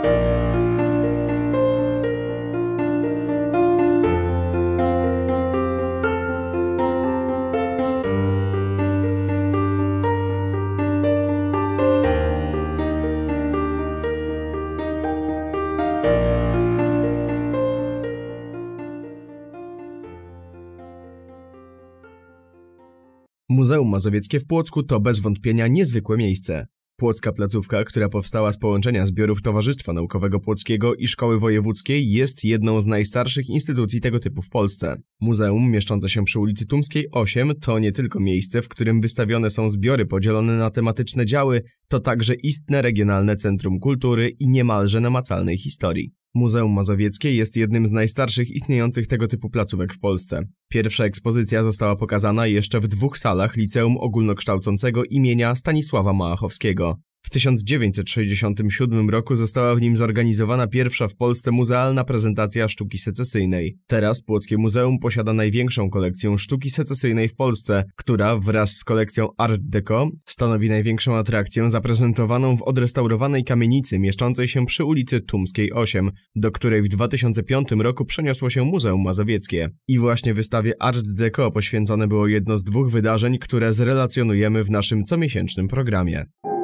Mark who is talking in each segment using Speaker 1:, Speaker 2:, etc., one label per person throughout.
Speaker 1: Muzeum Mazowieckie w Płocku to bez wątpienia niezwykłe miejsce. Płocka placówka, która powstała z połączenia zbiorów Towarzystwa Naukowego Płockiego i Szkoły Wojewódzkiej, jest jedną z najstarszych instytucji tego typu w Polsce. Muzeum, mieszczące się przy ulicy Tumskiej 8, to nie tylko miejsce, w którym wystawione są zbiory podzielone na tematyczne działy, to także istne regionalne centrum kultury i niemalże namacalnej historii. Muzeum Mazowieckie jest jednym z najstarszych istniejących tego typu placówek w Polsce. Pierwsza ekspozycja została pokazana jeszcze w 2 salach Liceum Ogólnokształcącego imienia Stanisława Małachowskiego. W 1967 roku została w nim zorganizowana pierwsza w Polsce muzealna prezentacja sztuki secesyjnej. Teraz Płockie Muzeum posiada największą kolekcję sztuki secesyjnej w Polsce, która wraz z kolekcją Art Deco stanowi największą atrakcję zaprezentowaną w odrestaurowanej kamienicy mieszczącej się przy ulicy Tumskiej 8, do której w 2005 roku przeniosło się Muzeum Mazowieckie. I właśnie wystawie Art Deco poświęcone było jedno z 2 wydarzeń, które zrelacjonujemy w naszym comiesięcznym programie.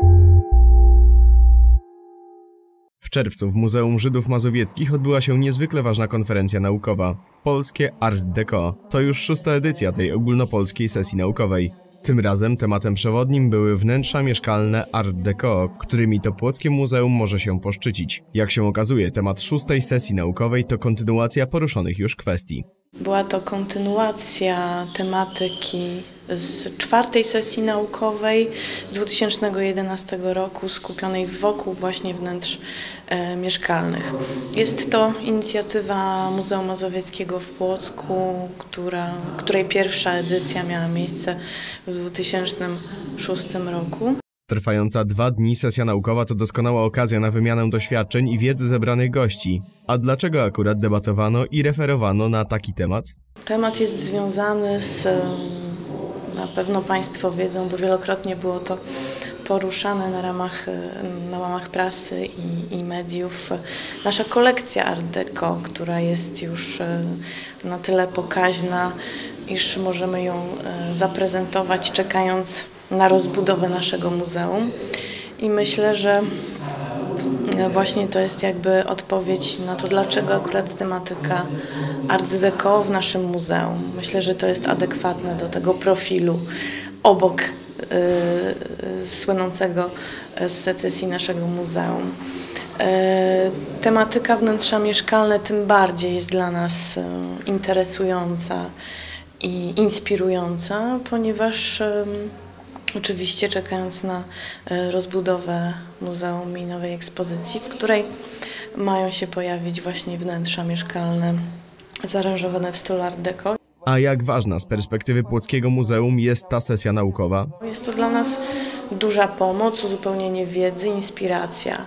Speaker 1: W czerwcu w Muzeum Żydów Mazowieckich odbyła się niezwykle ważna konferencja naukowa. Polskie Art Deco. To już 6. edycja tej ogólnopolskiej sesji naukowej. Tym razem tematem przewodnim były wnętrza mieszkalne Art Deco, którymi to Płockie Muzeum może się poszczycić. Jak się okazuje, temat 6. sesji naukowej to kontynuacja poruszonych już kwestii.
Speaker 2: Była to kontynuacja tematyki z 4. sesji naukowej z 2011 roku, skupionej wokół właśnie wnętrz mieszkalnych. Jest to inicjatywa Muzeum Mazowieckiego w Płocku, której pierwsza edycja miała miejsce w 2006 roku.
Speaker 1: Trwająca 2 dni sesja naukowa to doskonała okazja na wymianę doświadczeń i wiedzy zebranych gości. A dlaczego akurat debatowano i referowano na taki temat?
Speaker 2: Temat jest związany z, na pewno Państwo wiedzą, bo wielokrotnie było to poruszane na łamach prasy i mediów. Nasza kolekcja Art Deco, która jest już na tyle pokaźna, iż możemy ją zaprezentować, czekając na rozbudowę naszego muzeum. I myślę, że właśnie to jest jakby odpowiedź na to, dlaczego akurat tematyka Art Deco w naszym muzeum. Myślę, że to jest adekwatne do tego profilu obok słynącego z secesji naszego muzeum. Tematyka wnętrza mieszkalne tym bardziej jest dla nas interesująca i inspirująca, ponieważ oczywiście czekając na rozbudowę muzeum i nowej ekspozycji, w której mają się pojawić właśnie wnętrza mieszkalne zaaranżowane w stylu Art Deco.
Speaker 1: A jak ważna z perspektywy Płockiego Muzeum jest ta sesja naukowa?
Speaker 2: Jest to dla nas duża pomoc, uzupełnienie wiedzy, inspiracja.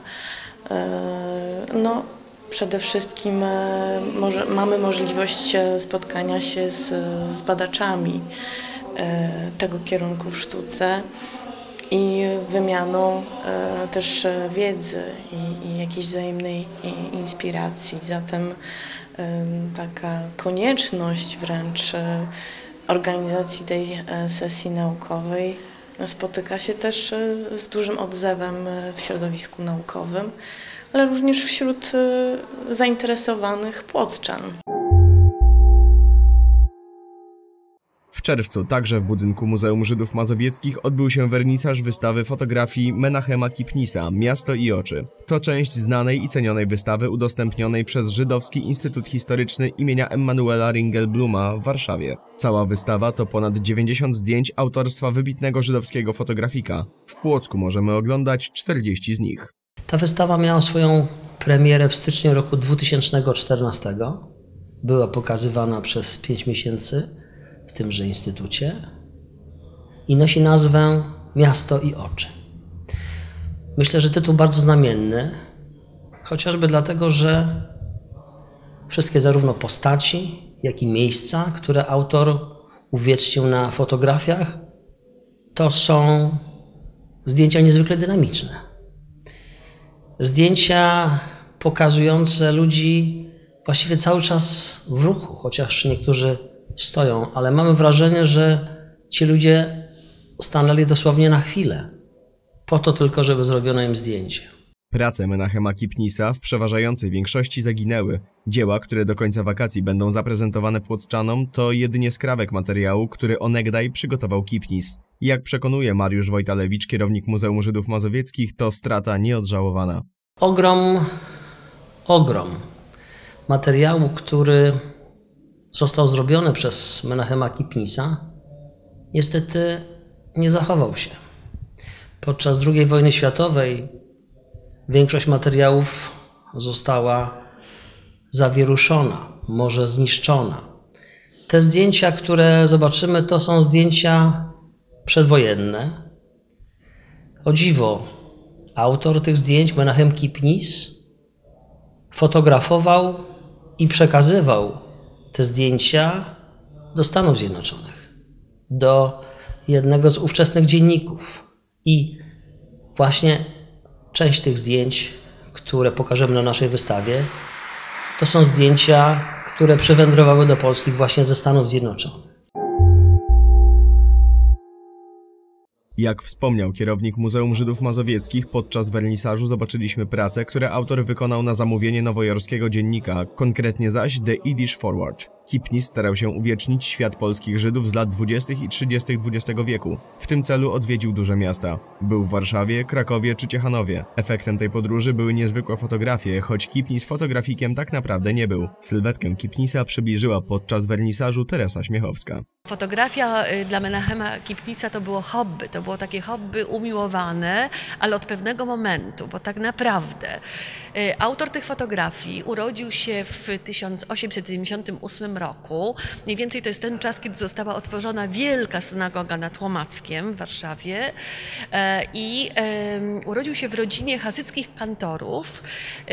Speaker 2: Przede wszystkim mamy możliwość spotkania się z badaczami tego kierunku w sztuce i wymianą też wiedzy i jakiejś wzajemnej inspiracji. Zatem taka konieczność wręcz organizacji tej sesji naukowej spotyka się też z dużym odzewem w środowisku naukowym, ale również wśród zainteresowanych płockczan.
Speaker 1: W czerwcu także w budynku Muzeum Żydów Mazowieckich odbył się wernisaż wystawy fotografii Menachema Kipnisa „Miasto i oczy”. To część znanej i cenionej wystawy udostępnionej przez Żydowski Instytut Historyczny imienia Emanuela Ringelbluma w Warszawie. Cała wystawa to ponad 90 zdjęć autorstwa wybitnego żydowskiego fotografika. W Płocku możemy oglądać 40 z nich.
Speaker 3: Ta wystawa miała swoją premierę w styczniu roku 2014. Była pokazywana przez 5 miesięcy w tymże instytucie i nosi nazwę „Miasto i oczy”. Myślę, że tytuł bardzo znamienny, chociażby dlatego, że wszystkie zarówno postaci, jak i miejsca, które autor uwiecznił na fotografiach, to są zdjęcia niezwykle dynamiczne. Zdjęcia pokazujące ludzi właściwie cały czas w ruchu, chociaż niektórzy stoją, ale mamy wrażenie, że ci ludzie stanęli dosłownie na chwilę, po to tylko, żeby zrobiono im zdjęcie.
Speaker 1: Prace Menachema Kipnisa w przeważającej większości zaginęły. Dzieła, które do końca wakacji będą zaprezentowane płocczanom, to jedynie skrawek materiału, który onegdaj przygotował Kipnis. Jak przekonuje Mariusz Wojtalewicz, kierownik Muzeum Żydów Mazowieckich, to strata nieodżałowana.
Speaker 3: Ogrom materiału, który został zrobiony przez Menachema Kipnisa, niestety nie zachował się. Podczas II wojny światowej większość materiałów została zawieruszona, może zniszczona. Te zdjęcia, które zobaczymy, to są zdjęcia przedwojenne. O dziwo, autor tych zdjęć, Menachem Kipnis, fotografował i przekazywał te zdjęcia do Stanów Zjednoczonych, do jednego z ówczesnych dzienników. I właśnie część tych zdjęć, które pokażemy na naszej wystawie, to są zdjęcia, które przywędrowały do Polski właśnie ze Stanów Zjednoczonych.
Speaker 1: Jak wspomniał kierownik Muzeum Żydów Mazowieckich, podczas wernisażu zobaczyliśmy prace, które autor wykonał na zamówienie nowojorskiego dziennika, konkretnie zaś The Yiddish Forward. Kipnis starał się uwiecznić świat polskich Żydów z lat 20. i 30. XX wieku. W tym celu odwiedził duże miasta. Był w Warszawie, Krakowie czy Ciechanowie. Efektem tej podróży były niezwykłe fotografie, choć Kipnis fotografikiem tak naprawdę nie był. Sylwetkę Kipnisa przybliżyła podczas wernisażu Teresa Śmiechowska.
Speaker 4: Fotografia dla Menachema Kipnisa to było hobby, to było takie hobby umiłowane, ale od pewnego momentu, bo tak naprawdę autor tych fotografii urodził się w 1898 roku. Mniej więcej to jest ten czas, kiedy została otworzona wielka synagoga nad Łomackiem w Warszawie i urodził się w rodzinie hasyckich kantorów.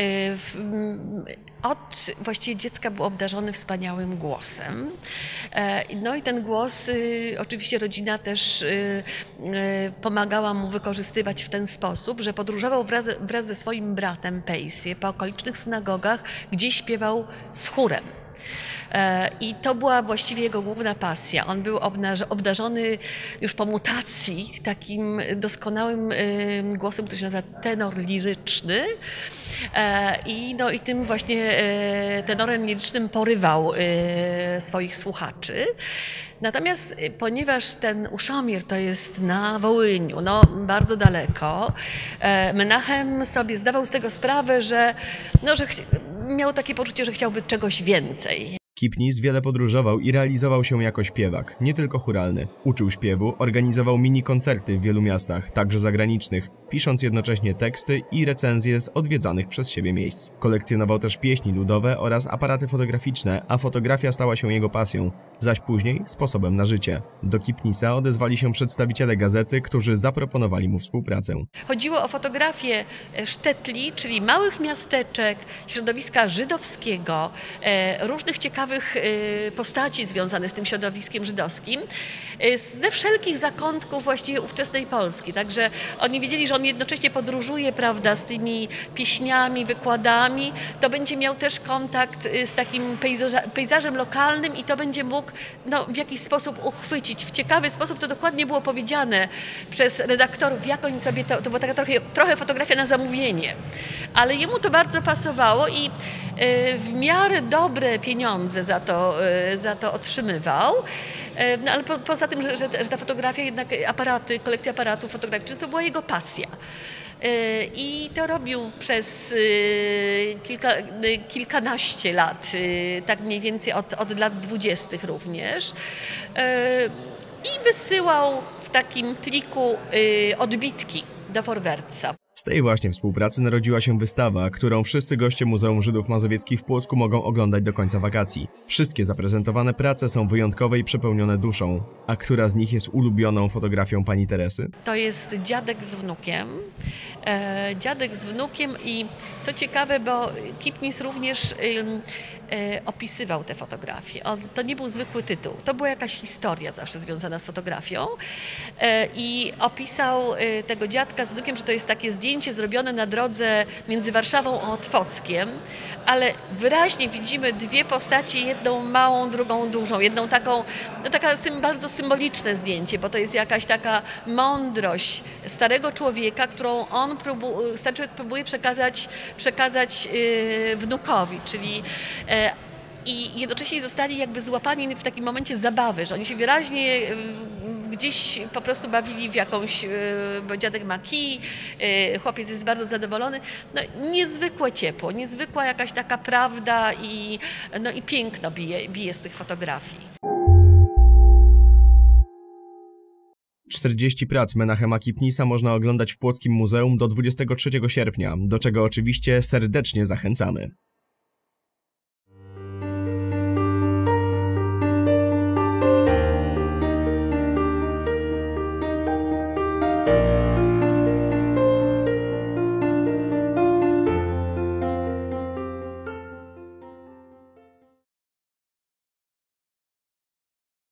Speaker 4: Od właściwie dziecka był obdarzony wspaniałym głosem. No i ten głos oczywiście rodzina też pomagała mu wykorzystywać w ten sposób, że podróżował wraz ze swoim bratem Pejsie po okolicznych synagogach, gdzie śpiewał z chórem. I to była właściwie jego główna pasja. On był obdarzony już po mutacji takim doskonałym głosem, który się nazywa tenor liryczny. I tym właśnie tenorem lirycznym porywał swoich słuchaczy. Natomiast ponieważ ten Uszomir to jest na Wołyniu, bardzo daleko, Menachem sobie zdawał z tego sprawę, że miał takie poczucie, że chciałby czegoś więcej.
Speaker 1: Kipnis wiele podróżował i realizował się jako śpiewak, nie tylko chóralny. Uczył śpiewu, organizował mini-koncerty w wielu miastach, także zagranicznych, pisząc jednocześnie teksty i recenzje z odwiedzanych przez siebie miejsc. Kolekcjonował też pieśni ludowe oraz aparaty fotograficzne, a fotografia stała się jego pasją, zaś później sposobem na życie. Do Kipnisa odezwali się przedstawiciele gazety, którzy zaproponowali mu współpracę.
Speaker 4: Chodziło o fotografię sztetli, czyli małych miasteczek, środowiska żydowskiego, różnych ciekawych postaci związanych z tym środowiskiem żydowskim, ze wszelkich zakątków właściwie ówczesnej Polski. Także oni wiedzieli, że on jednocześnie podróżuje, prawda, z tymi pieśniami, wykładami, to będzie miał też kontakt z takim pejzażem lokalnym i to będzie mógł w jakiś sposób uchwycić. W ciekawy sposób to dokładnie było powiedziane przez redaktorów, jak oni sobie to była taka trochę fotografia na zamówienie. Ale jemu to bardzo pasowało i w miarę dobre pieniądze za to otrzymywał. Ale poza tym, że ta fotografia, jednak kolekcja aparatów fotograficznych to była jego pasja. I to robił przez kilkanaście lat, tak mniej więcej od lat 20. również. I wysyłał w takim pliku odbitki do Forwerca.
Speaker 1: Z tej właśnie współpracy narodziła się wystawa, którą wszyscy goście Muzeum Żydów Mazowieckich w Płocku mogą oglądać do końca wakacji. Wszystkie zaprezentowane prace są wyjątkowe i przepełnione duszą. A która z nich jest ulubioną fotografią pani Teresy?
Speaker 4: To jest dziadek z wnukiem. Dziadek z wnukiem i co ciekawe, bo Kipnis również opisywał te fotografie. To nie był zwykły tytuł, to była jakaś historia zawsze związana z fotografią i opisał tego dziadka z wnukiem, że to jest takie zdjęcie zdjęcie zrobione na drodze między Warszawą a Otwockiem, ale wyraźnie widzimy dwie postaci, jedną małą, drugą dużą, jedną taką, no bardzo symboliczne zdjęcie, bo to jest jakaś taka mądrość starego człowieka, którą stary człowiek próbuje przekazać wnukowi, czyli i jednocześnie zostali jakby złapani w takim momencie zabawy, że oni się wyraźnie gdzieś po prostu bawili w jakąś, bo dziadek ma kij, chłopiec jest bardzo zadowolony. No, niezwykłe ciepło, niezwykła jakaś taka prawda i piękno bije z tych fotografii.
Speaker 1: 40 prac Menachema Kipnisa można oglądać w Płockim Muzeum do 23 sierpnia, do czego oczywiście serdecznie zachęcamy.